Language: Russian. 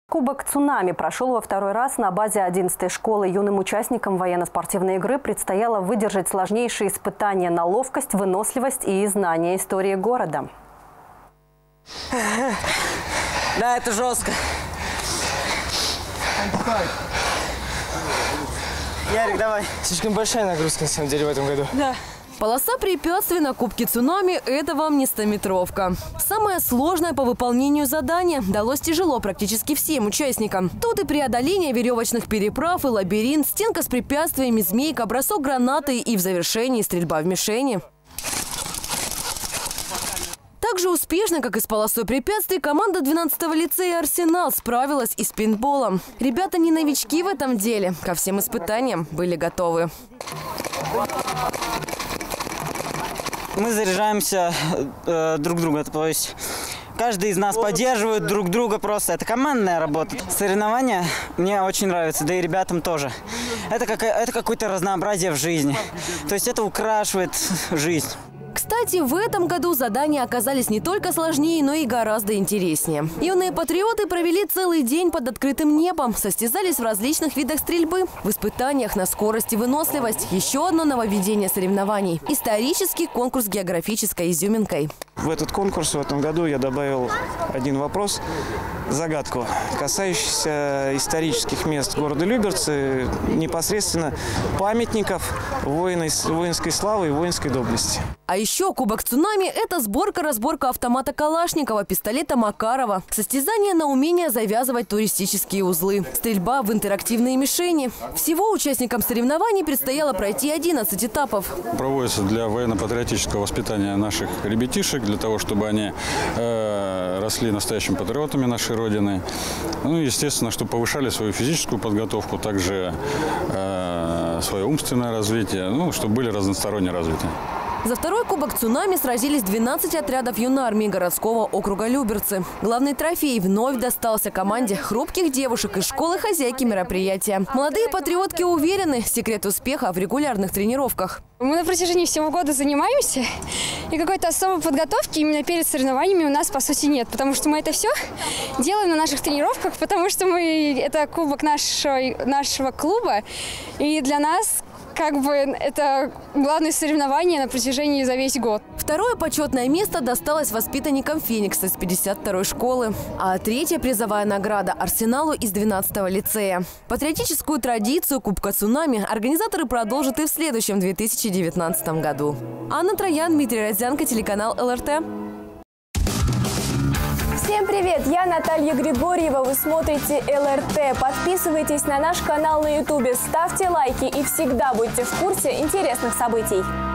Кубок «Цунами» прошел во второй раз на базе 11-й школы. Юным участникам военно-спортивной игры предстояло выдержать сложнейшие испытания на ловкость, выносливость и знание истории города. Да, это жестко. Ярик, давай. Слишком большая нагрузка, на самом деле, в этом году. Да. Полоса препятствий на Кубке «Цунами» – это вам не 100-метровка. Самое сложное по выполнению задания далось тяжело практически всем участникам. Тут и преодоление веревочных переправ, и лабиринт, стенка с препятствиями, змейка, бросок гранаты и в завершении стрельба в мишени. Так же успешно, как и с полосой препятствий, команда 12-го лицея «Арсенал» справилась и с пейнтболом. Ребята не новички в этом деле. Ко всем испытаниям были готовы. Мы заряжаемся друг друга, то есть каждый из нас поддерживает друг друга просто. Это командная работа. Соревнования мне очень нравятся, да и ребятам тоже. Это какое-то разнообразие в жизни. То есть это украшивает жизнь. Кстати, в этом году задания оказались не только сложнее, но и гораздо интереснее. Юные патриоты провели целый день под открытым небом, состязались в различных видах стрельбы, в испытаниях на скорость и выносливость. Еще одно нововведение соревнований – исторический конкурс с географической изюминкой. В этот конкурс в этом году я добавил один вопрос, загадку, касающийся исторических мест города Люберцы, непосредственно памятников воинской славы и воинской доблести. А еще Кубок «Цунами» – это сборка-разборка автомата Калашникова, пистолета Макарова, состязание на умение завязывать туристические узлы, стрельба в интерактивные мишени. Всего участникам соревнований предстояло пройти 11 этапов. Проводится для военно-патриотического воспитания наших ребятишек, для того, чтобы они росли настоящими патриотами нашей Родины. Ну и, естественно, чтобы повышали свою физическую подготовку, также свое умственное развитие, ну, чтобы были разносторонне развиты. За второй Кубок «Цунами» сразились 12 отрядов юнармии городского округа Люберцы. Главный трофей вновь достался команде хрупких девушек из школы хозяйки мероприятия. Молодые патриотки уверены, секрет успеха в регулярных тренировках. Мы на протяжении всего года занимаемся, и какой-то особой подготовки именно перед соревнованиями у нас, по сути, нет. Потому что мы это все делаем на наших тренировках, потому что это кубок нашего клуба, и для нас это главное соревнование на протяжении за весь год. Второе почетное место досталось воспитанникам «Феникса» из 52-й школы. А третья призовая награда – «Арсеналу» из 12-го лицея. Патриотическую традицию Кубка «Цунами» организаторы продолжат и в следующем 2019 году. Анна Троян, Дмитрий Родзянко, телеканал ЛРТ. Всем привет! Я Наталья Григорьева. Вы смотрите ЛРТ. Подписывайтесь на наш канал на YouTube, ставьте лайки и всегда будьте в курсе интересных событий.